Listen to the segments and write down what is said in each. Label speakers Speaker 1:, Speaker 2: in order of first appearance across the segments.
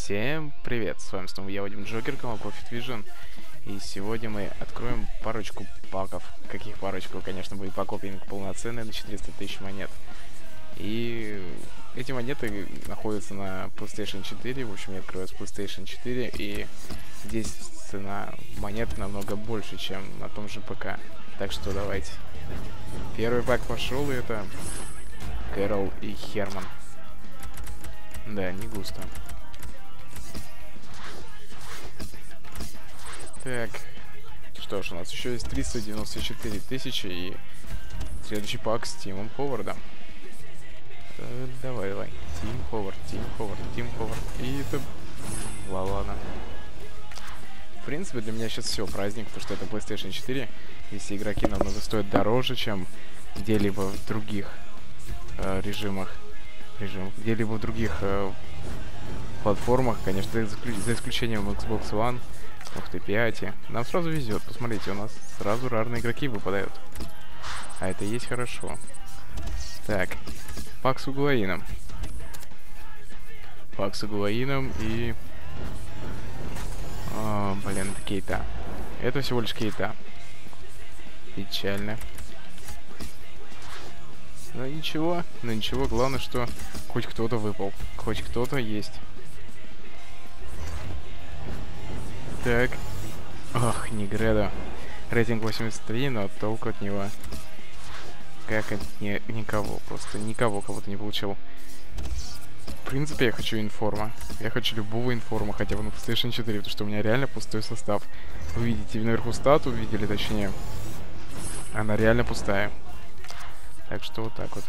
Speaker 1: Всем привет, с вами снова я, Вадим Джокер, канал Profit Vision. И сегодня мы откроем парочку паков. Каких парочку? Конечно, будет пак опенинг полноценный на 400 тысяч монет. И эти монеты находятся на PlayStation 4. В общем, я открою с PlayStation 4. И здесь цена монет намного больше, чем на том же ПК. Так что давайте. Первый пак пошел, и это Кэрол и Херман. Да, не густо. Так, что ж, у нас еще есть 394 тысячи и следующий пак с Тимом Ховардом. Давай. Тим Ховард. И это... Ладно. В принципе, для меня сейчас все праздник, потому что это PlayStation 4. Если игроки намного стоят дороже, чем где-либо в других режимах. Где-либо в других платформах, конечно, за исключением Xbox One. Ух ты, 5. Нам сразу везет. Посмотрите, у нас сразу рарные игроки выпадают. А это есть хорошо. Так, пак с Угуаином. И... блин, это Кейта. Это всего лишь Кейта. Печально. Но ничего, главное, что хоть кто-то выпал. Хоть кто-то есть. Так. Ох, Негредо. Рейтинг 83, но толку от него. Как от никого. Просто никого кого-то не получил. В принципе, я хочу информа. Я хочу любого информа, хотя бы на PlayStation 4, потому что у меня реально пустой состав. Вы видите наверху стату, видели точнее. Она реально пустая. Так что вот так вот.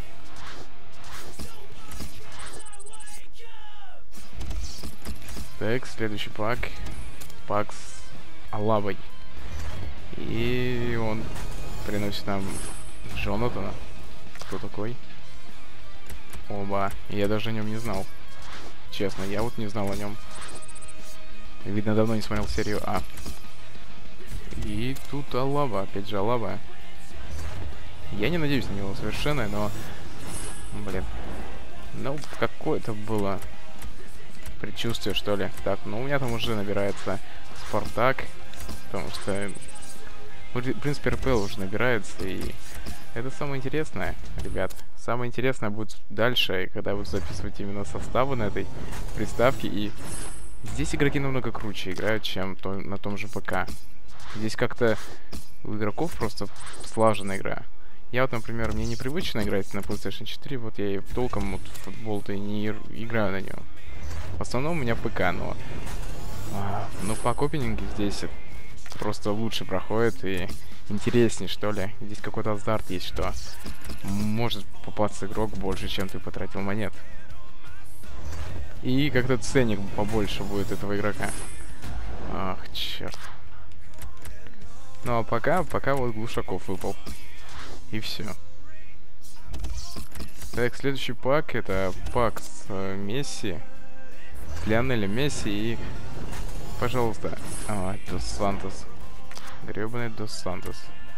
Speaker 1: Так, следующий пак. Пак с Алабой. И он приносит нам Джонатана. Кто такой? Оба. Я даже о нем не знал. Честно, я вот не знал о нем. Видно, давно не смотрел серию А. И тут Алаба. Опять же Алаба. Я не надеюсь на него совершенно, но... Блин. Ну, какое-то было... предчувствие, что ли. Так, ну у меня там уже набирается Спартак, потому что, в принципе, РПЛ уже набирается, и это самое интересное, ребят. Самое интересное будет дальше, когда я буду записывать именно составы на этой приставке, и здесь игроки намного круче играют, чем на том же ПК. Здесь как-то у игроков просто слаженная игра. Я вот, например, мне непривычно играть на PlayStation 4, вот я и толком вот, в футбол-то и не играю на него. В основном у меня ПК, но... ну, пак опенинги здесь просто лучше проходит и интереснее, что ли. Здесь какой-то азарт есть, что может попасться игрок больше, чем ты потратил монет. И как-то ценник побольше будет этого игрока. Ах, черт. Ну, а пока вот Глушаков выпал. И все. Так, следующий пак, это пак с Месси. Лионеля Месси и... Пожалуйста. Дос Сантос. Гребаный Дос Сантос.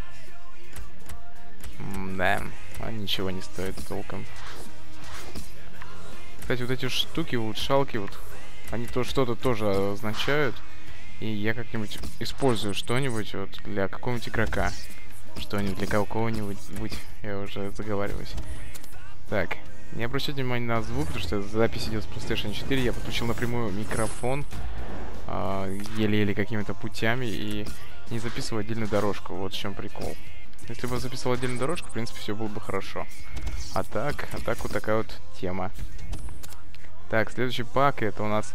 Speaker 1: Да, ничего не стоит толком. Кстати, вот эти штуки, улучшалки, вот, они то что-то тоже означают. И я как-нибудь использую что-нибудь вот для какого-нибудь игрока. Что-нибудь для какого-нибудь, я уже заговариваюсь. Так. Не обращайте внимания на звук, потому что запись идет с PlayStation 4. Я подключил напрямую микрофон еле-еле какими-то путями и не записывал отдельную дорожку. Вот в чем прикол. Если бы я записывал отдельную дорожку, в принципе, все было бы хорошо. А так вот такая вот тема. Так, следующий пак, это у нас...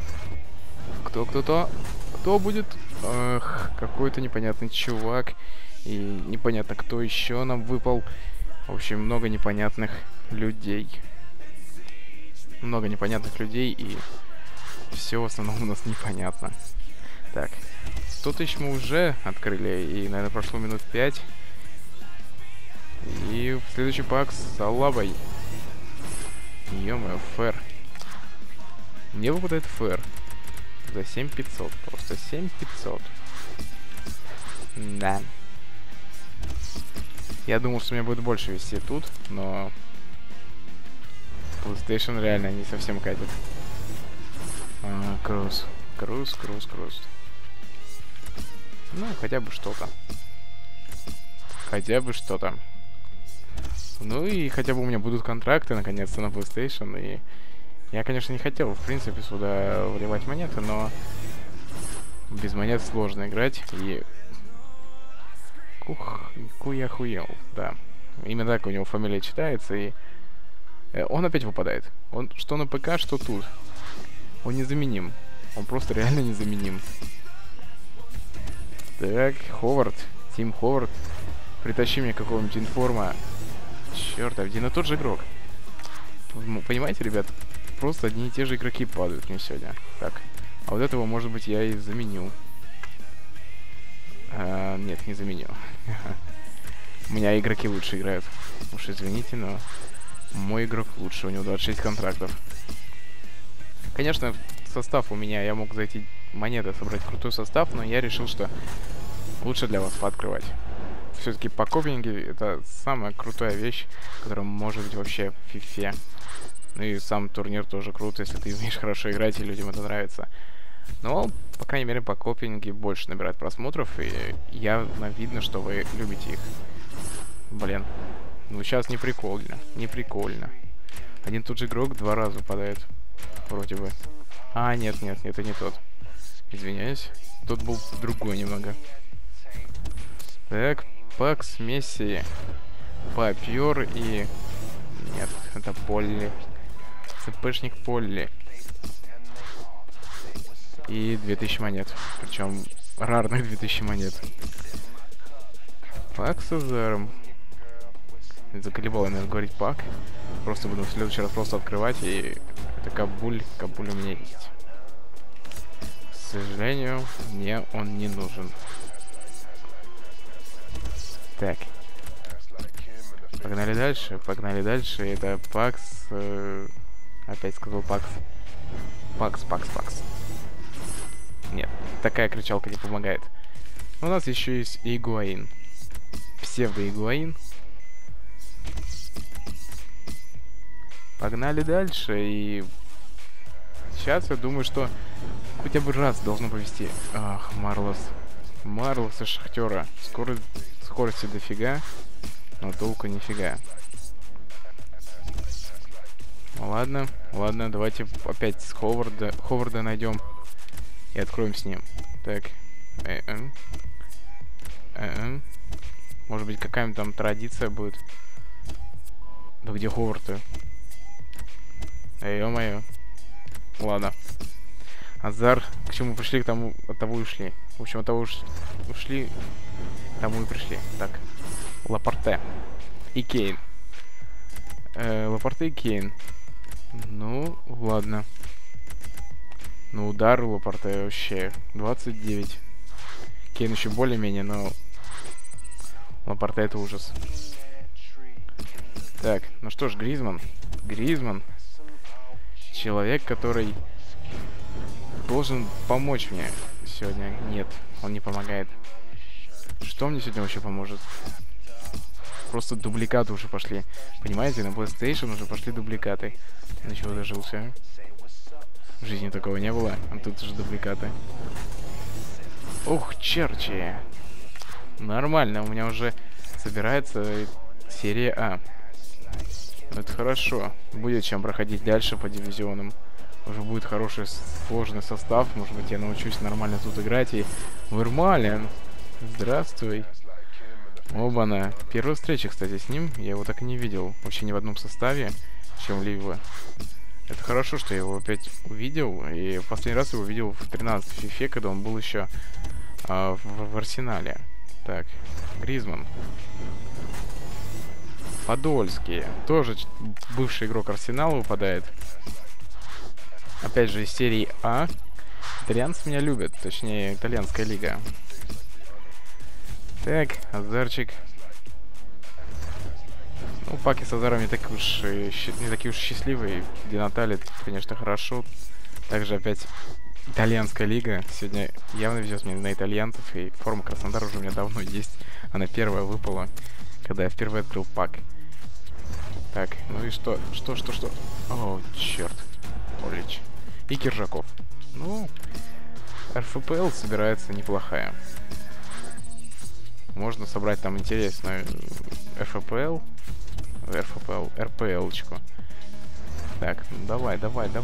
Speaker 1: Кто будет? Какой-то непонятный чувак. И непонятно, кто еще нам выпал. В общем, много непонятных людей. И все в основном у нас непонятно. Так, 100 тысяч мы уже открыли, и, наверное, прошло минут 5. И следующий пак с Алабой. Ё-моё, фэр. Мне выпадает фэр. За 7500, просто 7500. Да. Я думал, что меня будет больше вести тут, но PlayStation реально не совсем катит. Круз. Круз. Ну, хотя бы что-то. Хотя бы что-то. Ну и хотя бы у меня будут контракты, наконец-то, на PlayStation. И я, конечно, не хотел, в принципе, сюда вливать монеты, но без монет сложно играть. И... Куя хуел, да. Именно так у него фамилия читается, и... Он опять выпадает. Он что на ПК, что тут. Он незаменим. Он просто реально незаменим. Так, Ховард. Тим Ховард. Притащи мне какого-нибудь информа. Черт, один и тот же игрок. Понимаете, ребят? Просто одни и те же игроки падают мне сегодня. Так. А вот этого, может быть, я и заменю. Нет, не заменю. У меня игроки лучше играют. Уж извините, но... Мой игрок лучше, у него 26 контрактов. Конечно, состав у меня, я мог зайти монеты, собрать крутой состав, но я решил, что лучше для вас пооткрывать. Все-таки покопинги это самая крутая вещь, которая может быть вообще в фифе. Ну и сам турнир тоже крут, если ты умеешь хорошо играть и людям это нравится. Но, по крайней мере, покопинги больше набирают просмотров, и явно видно, что вы любите их. Блин. Ну, сейчас не прикольно. Не прикольно. Один тот же игрок 2 раза выпадает. Вроде бы. Нет, это не тот. Извиняюсь. Тот был другой немного. Так, Пакс, Месси, Попер и... Нет, это Полли. ЦПшник Полли. И 2000 монет. Причем рарных 2000 монет. Пак с Азаром. Заколебал я, наверное, говорить Пак. Просто буду в следующий раз просто открывать, и это Кабуль. Кабуль у меня есть. К сожалению, мне он не нужен. Так. Погнали дальше. Это Пакс. Опять сказал Пакс. Пакс. Нет, такая кричалка не помогает. У нас еще есть Игуаин. Псевдо-Игуаин. Погнали дальше, и сейчас я думаю, что хотя бы раз должно повезти. Ах, Марлос и Шахтера. Скорости дофига, но толку нифига. Ладно, давайте опять с Ховарда найдем и откроем с ним. Так. Может быть, какая-нибудь там традиция будет. Да где Ховард-то? Ё-моё. Ладно. Азар, к чему пришли, к тому, от того и ушли. В общем, от того ушли, к тому и пришли. Так. Лапорте. И Кейн. Лапорте и Кейн. Ну, ладно. Ну, удар у Лапорте вообще 29. Кейн еще более-менее, но... Лапорте это ужас. Так, ну что ж, Гризман. Человек, который должен помочь мне сегодня. Нет, он не помогает. Что мне сегодня вообще поможет? Просто дубликаты уже пошли. Понимаете, на PlayStation уже пошли дубликаты. На чего дожился? В жизни такого не было, а тут уже дубликаты. Ух, черти. Нормально, у меня уже собирается серия А. Это хорошо. Будет чем проходить дальше по дивизионам. Уже будет хороший сложный состав. Может быть, я научусь нормально тут играть. И Вермален. Здравствуй. Оба-на. Первая встреча, кстати, с ним. Я его так и не видел. Вообще ни в одном составе. Чем-либо. Это хорошо, что я его опять увидел. И последний раз его видел в 13 фифе, когда он был еще в Арсенале. Так. Гризман. Подольский. Тоже бывший игрок Арсенала выпадает. Опять же из серии А. Итальянцы меня любят. Точнее, итальянская лига. Так, Азарчик. Ну, Паки с Азаром не такие уж счастливые. Ди Натали, конечно, хорошо. Также опять итальянская лига. Сегодня явно везет мне на итальянцев. И форма Краснодара уже у меня давно есть. Она первая выпала, когда я впервые открыл пак. Так, ну и что? О, черт. Олич. и Киржаков. Ну, РФПЛ собирается неплохая. Можно собрать там интересную РПЛ-очку. Так, ну давай.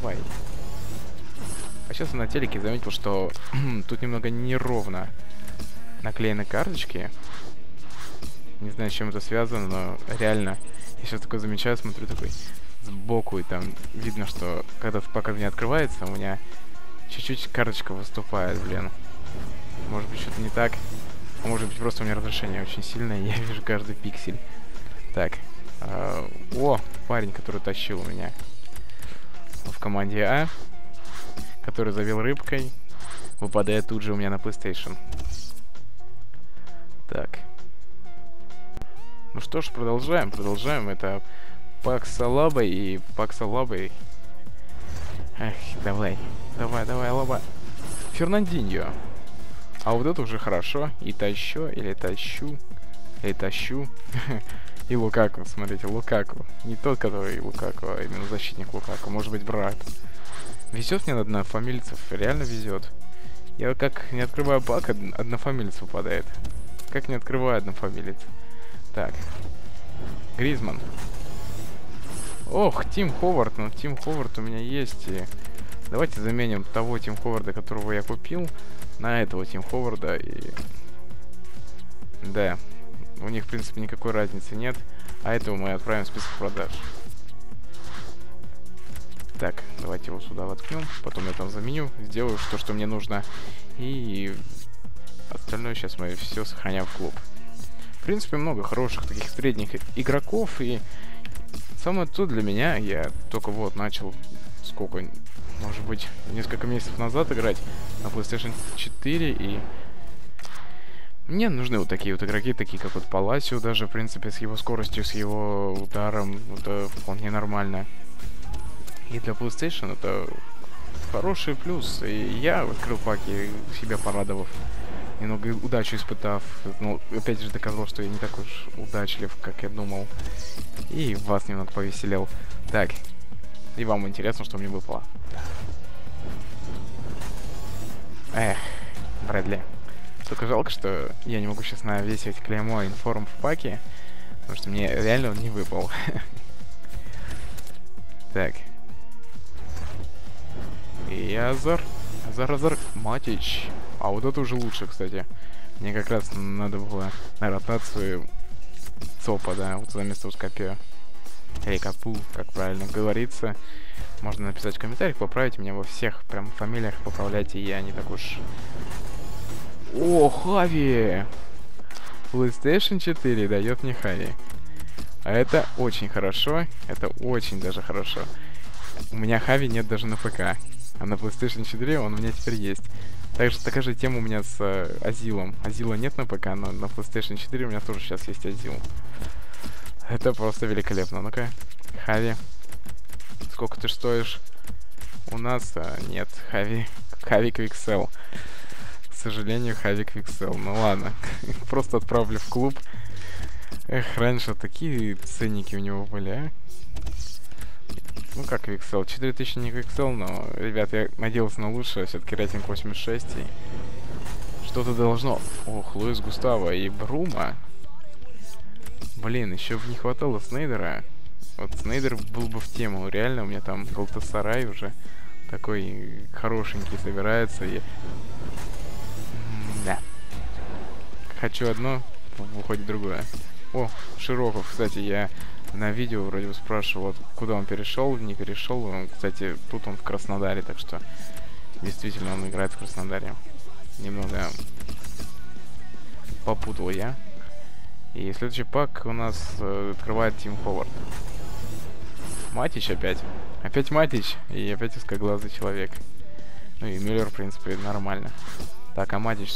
Speaker 1: А сейчас я на телеке заметил, что тут немного неровно наклеены карточки. Не знаю, с чем это связано, но реально, я сейчас такой замечаю, смотрю такой сбоку, и там видно, что когда пока не открывается, у меня чуть-чуть карточка выступает, блин. Может быть, что-то не так. А может быть, просто у меня разрешение очень сильное, и я вижу каждый пиксель. Так. О, парень, который тащил у меня в команде А, который завел рыбкой, выпадает тут же у меня на PlayStation. Так. Ну что ж, продолжаем. Это Паксалаба и Паксалабой. Эх, давай, Лаба. Фернандиньо. А вот это уже хорошо. И тащу. И Лукаку, смотрите, Лукаку. Не тот, который Лукаку, а именно защитник Лукаку. Может быть, брат. Везет мне на однофамильцев, реально везет. Я как не открываю пак, однофамилец выпадает. Как не открываю однофамилец. Так. Гризман. Ох, Тим Ховард. Ну, Тим Ховард у меня есть. И давайте заменим того Тим Ховарда, которого я купил, на этого Тим Ховарда. И да, у них, в принципе, никакой разницы нет. А этого мы отправим в список продаж. Так, давайте его сюда воткнем. Потом я там заменю, сделаю то, что мне нужно. И остальное сейчас мы все сохраняем в клуб. В принципе, много хороших таких средних игроков. И самое то для меня, я только вот начал, сколько, может быть, несколько месяцев назад играть на PlayStation 4. И мне нужны вот такие вот игроки, такие как вот Паласио даже, в принципе, с его скоростью, с его ударом. Это вполне нормально. И для PlayStation это хороший плюс. И я открыл паки, себя порадовав, немного удачу испытав. Ну, опять же доказал, что я не так уж удачлив, как я думал. И вас немного повеселил. Так, и вам интересно, что мне выпало. Эх, Брэдли. Только жалко, что я не могу сейчас навесить клеймо информ в паке, потому что мне реально он не выпал. Так. И Азар, Матич. А вот это уже лучше, кстати. Мне как раз надо было на ротацию ЦОПа, да, вот за место Ускопио. Или Капу, как правильно говорится. Можно написать в комментариях, поправить меня во всех прям фамилиях, поправляйте, я не так уж... О, Хави! PlayStation 4 дает мне Хави. А это очень хорошо, это очень даже хорошо. У меня Хави нет даже на ПК. А на PlayStation 4 он у меня теперь есть. Такая же тема у меня с Азилом. Азила нет на ПК, но на PlayStation 4 у меня тоже сейчас есть Азил. Это просто великолепно. Ну-ка, Хави. Сколько ты стоишь? У нас нет Хави Квиксел. К сожалению, Хави Квиксел. Ну ладно, просто отправлю в клуб. Эх, раньше такие ценники у него были, а? Ну как Квиксел? 4000 не Квиксел, но, ребят, я надеялся на лучшее. Все-таки рейтинг 86. И что-то должно... Ох, Луис Густаво и Брума. Блин, еще бы не хватало Снейдера. Вот Снейдер был бы в тему. Реально, у меня там Галтасарай уже такой хорошенький собирается. И... Да. Хочу одно, выходит другое. О, Широков, кстати, я на видео вроде бы спрашивал, куда он перешел, не перешел. Он, кстати, тут он в Краснодаре, так что действительно он играет в Краснодаре. Немного попутал я. И следующий пак у нас открывает Тим Ховард. Матич опять. Опять Матич. И опять узкоглазый человек. Ну и Мюллер, в принципе, нормально. Так, а Матич.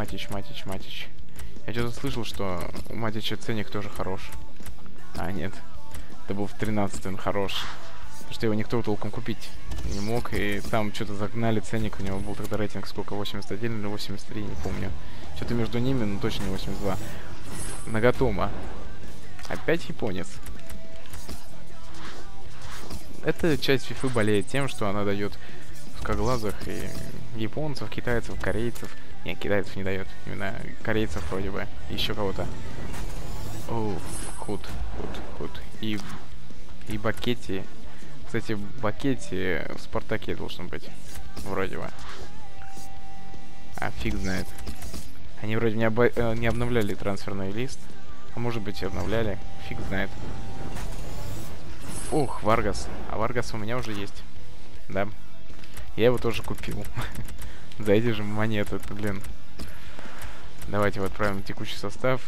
Speaker 1: Я что-то слышал, что у Матича ценник тоже хорош. А, нет. Это был в 13-й, он хорош. Потому что его никто толком купить не мог. И там что-то загнали ценник. У него был тогда рейтинг сколько? 81 или 83, не помню. Что-то между ними, но точно не 82. Нагатома. Опять японец. Эта часть FIFA болеет тем, что она дает узкоглазых и японцев, китайцев, корейцев. Нет, китайцев не дает. Именно корейцев вроде бы. Еще кого-то. О, худ. И Бакетти. Кстати, Бакетти в Спартаке должен быть. Вроде бы. А фиг знает. Они вроде не обновляли трансферный лист. А может быть и обновляли. Фиг знает. Ух, Варгас. А Варгас у меня уже есть. Да. Я его тоже купил. За эти же монеты, блин. Давайте вот отправим текущий состав.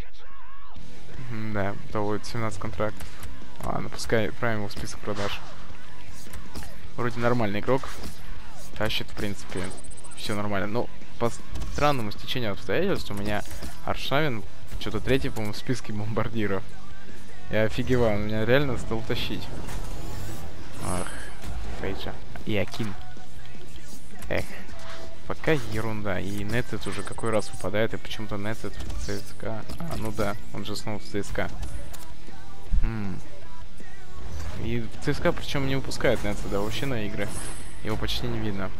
Speaker 1: Да, то будет 17 контрактов. Ладно, пускай отправим его в список продаж. Вроде нормальный игрок. Тащит, в принципе, все нормально. Но по странному стечению обстоятельств у меня Аршавин что-то третий, по-моему, в списке бомбардиров. Я офигеваю, он меня реально стал тащить. Ах, Фейджа. И Акин. Эх, пока ерунда. И Нетед уже какой раз выпадает, и почему-то Нетед в ЦСКА. А, ну да, он же снова в ЦСКА. И ЦСКА причем не выпускает Нетеда вообще на игры. Его почти не видно.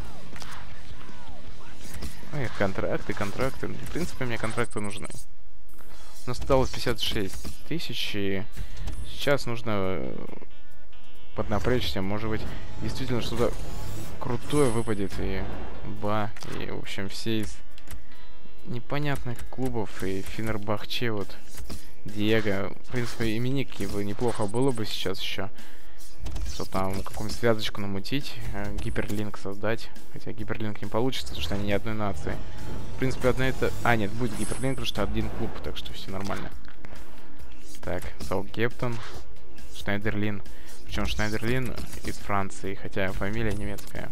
Speaker 1: Эх, контракты. В принципе, мне контракты нужны. У нас осталось 56 тысяч, и сейчас нужно поднапрячься. Может быть, действительно что-то крутое выпадет. И в общем, все из непонятных клубов. И Фенербахче, вот, Диего. В принципе, именик его неплохо было бы сейчас еще. Что там, какую-нибудь связочку намутить, гиперлинк создать. Хотя гиперлинк не получится, потому что они не одной нации. В принципе, одна это... А, нет, будет гиперлинк, потому что один клуб, так что все нормально. Так, Саутгемптон, Шнайдерлин. Причем Шнайдерлин из Франции, хотя фамилия немецкая.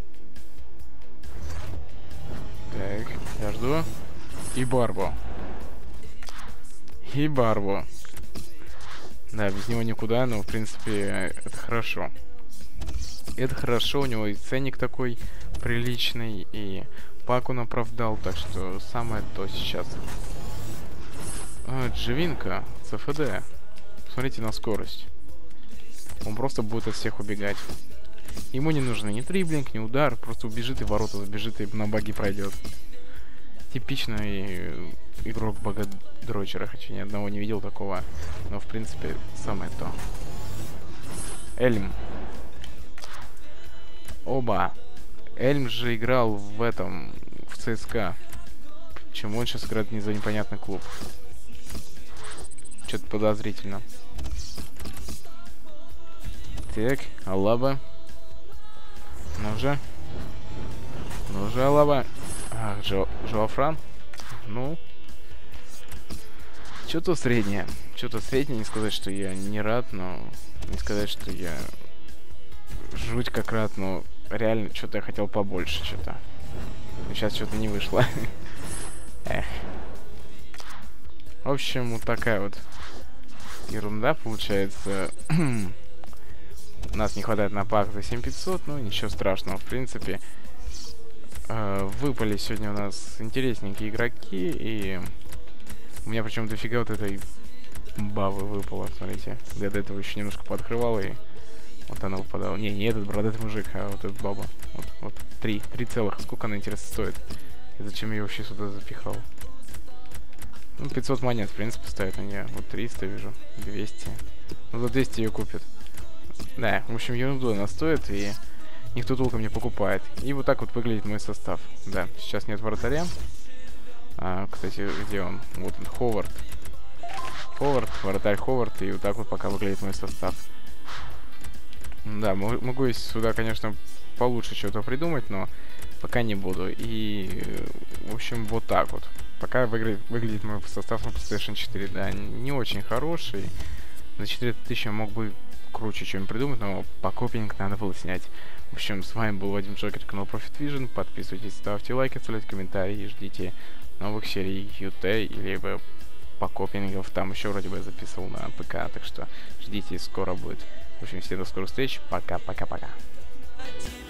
Speaker 1: Так, я жду. И Барбо. Да, без него никуда, но, в принципе, это хорошо. Это хорошо, у него и ценник такой приличный, и пак он оправдал, так что самое то сейчас. Дживинка, ЦФД. Смотрите на скорость. Он просто будет от всех убегать. Ему не нужно ни дриблинг, ни удар, просто убежит и в ворота забежит и на баги пройдет. Типичный игрок бага-дрочера, хотя ни одного не видел такого, но в принципе самое то. Эльм. Оба. Эльм же играл в этом, в ЦСКА. Почему он сейчас играет не за непонятный клуб? Что-то подозрительно. Так, Алаба. Ну же, Алаба. Ах, Жоафран. Ну, что-то среднее. Не сказать, что я не рад, но не сказать, что я жуть как рад, но реально что-то я хотел побольше, что-то. Сейчас что-то не вышло. Эх. В общем, вот такая вот ерунда получается. У нас не хватает на пак за 7500, но ничего страшного, в принципе. Выпали сегодня у нас интересненькие игроки, и у меня причем дофига вот этой бавы выпало, смотрите. Я до этого еще немножко пооткрывал, и вот она выпадала. Не этот бородатый мужик, а вот эта баба. Вот, 3 целых. Сколько она, интересно, стоит? И зачем я вообще сюда запихал? Ну, 500 монет, в принципе, стоит на нее. Вот 300 вижу, 200. Ну, за 200 ее купят. Да, в общем, ерунду она стоит, и никто толком не покупает. И вот так вот выглядит мой состав. Да, сейчас нет вратаря. Кстати, где он? Вот он, Ховард, вратарь Ховард. И вот так вот пока выглядит мой состав. Да, могу сюда, конечно, получше что-то придумать, но пока не буду. И, в общем, вот так вот. Пока выглядит мой состав на PlayStation 4. Да, не очень хороший. За 4000 мог бы круче что-нибудь придумать, но покопинг надо было снять. В общем, с вами был Вадим Джокер, канал Profit Vision. Подписывайтесь, ставьте лайки, оставляйте комментарии и ждите новых серий UT, либо покопингов. Там еще вроде бы я записывал на ПК, так что ждите, скоро будет. В общем, всем до скорых встреч. Пока-пока-пока.